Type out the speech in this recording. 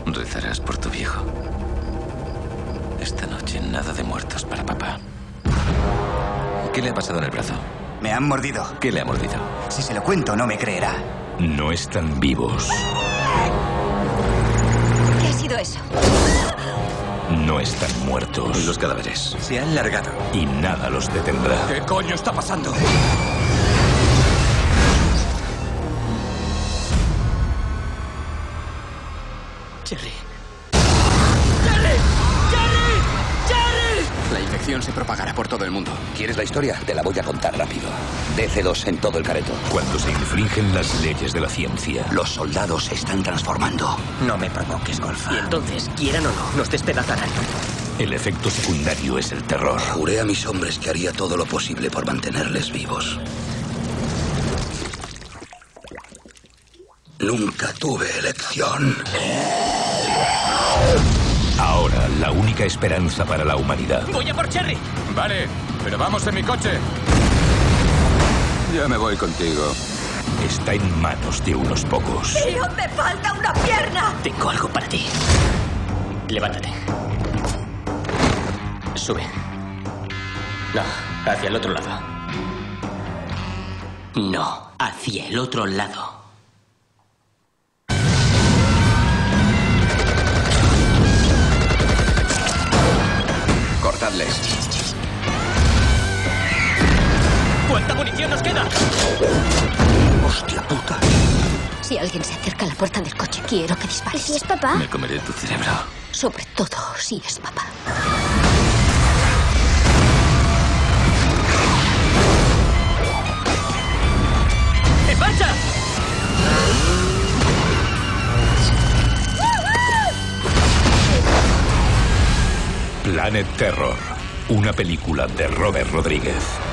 Rezarás por tu viejo. Esta noche nada de muertos para papá. ¿Qué le ha pasado en el brazo? Me han mordido. ¿Qué le ha mordido? Si se lo cuento, no me creerá. No están vivos. ¿Qué ha sido eso? No están muertos. Los cadáveres Se han largado. Y nada los detendrá. ¿Qué coño está pasando? Jerry. La infección se propagará por todo el mundo. ¿Quieres la historia? Te la voy a contar rápido. DC2 en todo el careto. Cuando se infringen las leyes de la ciencia. Los soldados se están transformando. No me provoques, Golfa. Y entonces, quieran o no, nos despedazarán. El efecto secundario es el terror. Juré a mis hombres que haría todo lo posible por mantenerles vivos. Nunca tuve elección. Ahora, la única esperanza para la humanidad. ¡Voy a por Cherry! Vale, pero vamos en mi coche. Ya me voy contigo. Está en manos de unos pocos. ¡Tío, me falta una pierna! Tengo algo para ti. Levántate. Sube. No, hacia el otro lado. No, hacia el otro lado. Cortadles. ¿Cuánta munición nos queda? ¡Hostia puta! Si alguien se acerca a la puerta del coche, quiero que dispares. ¿Y si es papá? Me comeré tu cerebro. Sobre todo si es papá. ¡En marcha! Planet Terror. Una película de Robert Rodríguez.